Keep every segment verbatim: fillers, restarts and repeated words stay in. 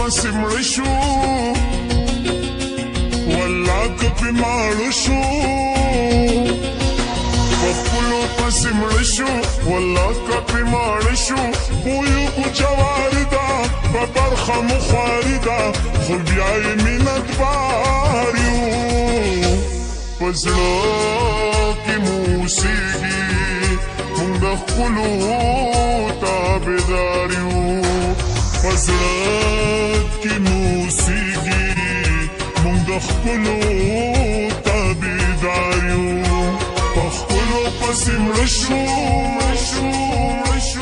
پسې مړه شو والله که پې ماړه شو په خپلو پسې مړه شو والله که پې ماړه شو پویو کو جوار ده په برخه مو خواري ده خو بیا یې مینت بار یو په زړه کې مو اوسېږي مونږ د خپلو تابعدار یو په زړه کې مو اوسېږي مونږ د خپلو تابعدار یو په خپلو پسې مړه شو مړه شو مړه شو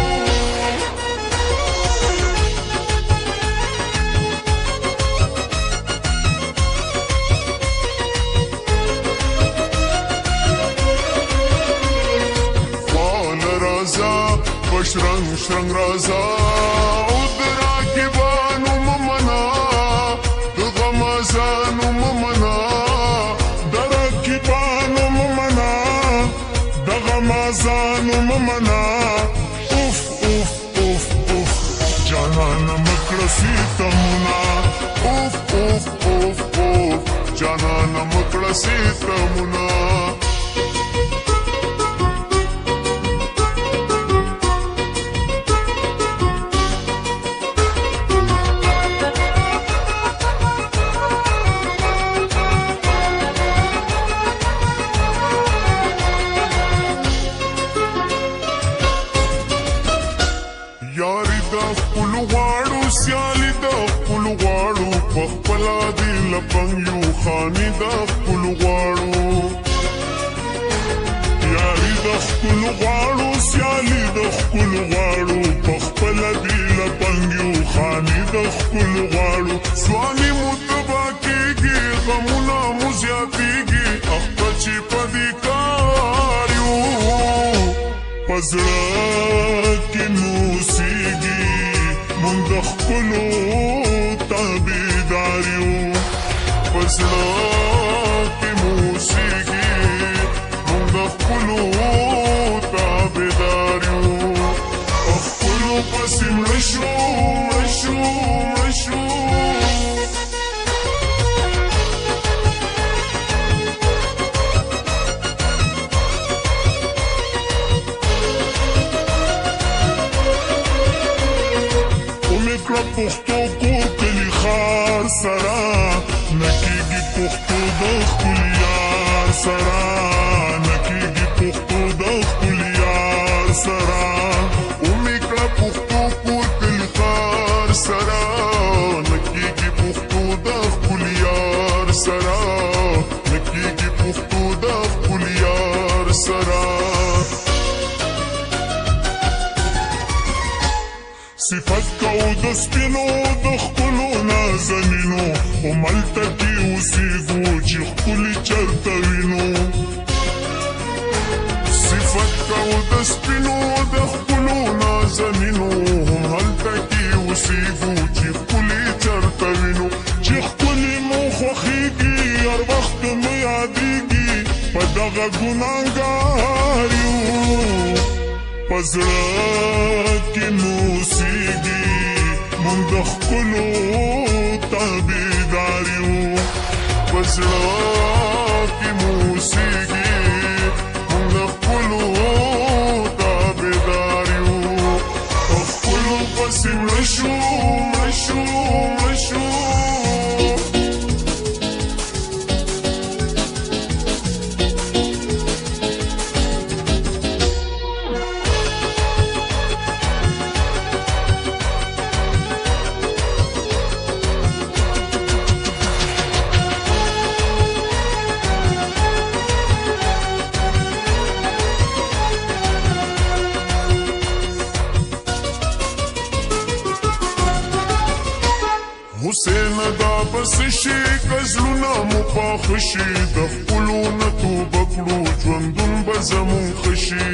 شرنګ شرنګ رازا او د راکبانو ممنا د غمازانو ممنا د راکبانو ممنا د غمازانو ممنا اوف اوف اوف اوف جانانا مکړه سیتمنا اوف اوف اوف اوف جانانا مکړه سیتمنا یاری د خپلو غواړو سیالي د خپلو غواړو په خپله دې لپنګ یو خاني د خپلو غواړو یاری د خپلو غواړو سیالي د خپلو غواړو په خپله دې لپنګ یو خاني د خپلو غواړو ځواني مو تباه کېږي غمونه مو زیاتېږي اخته چې په دې کار یو په زړه کې مو اوسېږي مونږ د خپلو تابعدار یو په زړه کې مو اوسېږي مونږ د خپلو تابعدار یو په خپلو پسې مړه شو مړه شو مړه شو پښتو کور کلی خار سره نکېږي پښتو د خپل یار سره نکېږي پښتو د خپل یار سره ومې کړه پښتو کور کلی خار سره نکېږي پښتو د خپل یار سره نکېږي پښتو د خپل یار سره صفت کو د سپینو د خپلو نازنینو هملته کې اوسېږو چې ښکلي چرته وینو صفت کو د سپینو د خپلو نازنینو هملته کې اوسېږو چې ښکلي چرته وینو چې ښکلي مو خوښېږي هر وخت مو یادېږي په دغه ګناهګار یو په زړه کې مو اوسېږي مونږ د خپلو تابعدار یو په زړه کې مو اوسېږي مونږ د خپلو تابعدار یو په خپلو پسې مړه شو مړه شو مړه شو حسین دا بس شي کزلونه مو پاخه شي د خپلو نه توبه کړو ژوندون به زمون ښه شي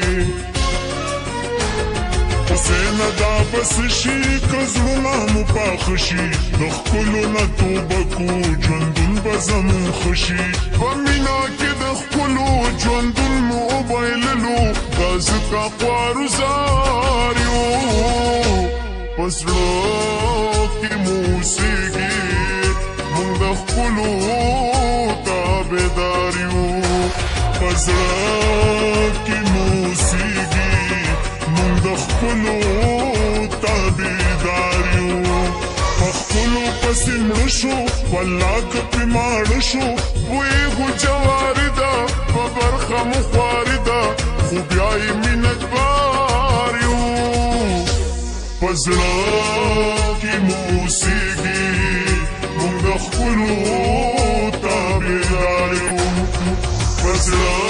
حسین دا بس شي کزلونه مو پاخه شي د خپلو نه توبه کړو ژوندون به زمون ښه شي په مینا کې د خپلو ژوندون مو وبایللو دا ځکه خوارو زار یو په زړه کې مو اوسېږي موږ د خپلو تابعدار یو په زړه کې مو اوسېږي موږ د خپلو تابعدار یو په خپلو پسې مړه شو والله که پرې ماړه شو پوهېږو جواري ده په برخه مو خواري ده خو بیا یې مینتبار یو په زړه کې مو اوسېږي موږ د خپلو تابعدار یو په زړه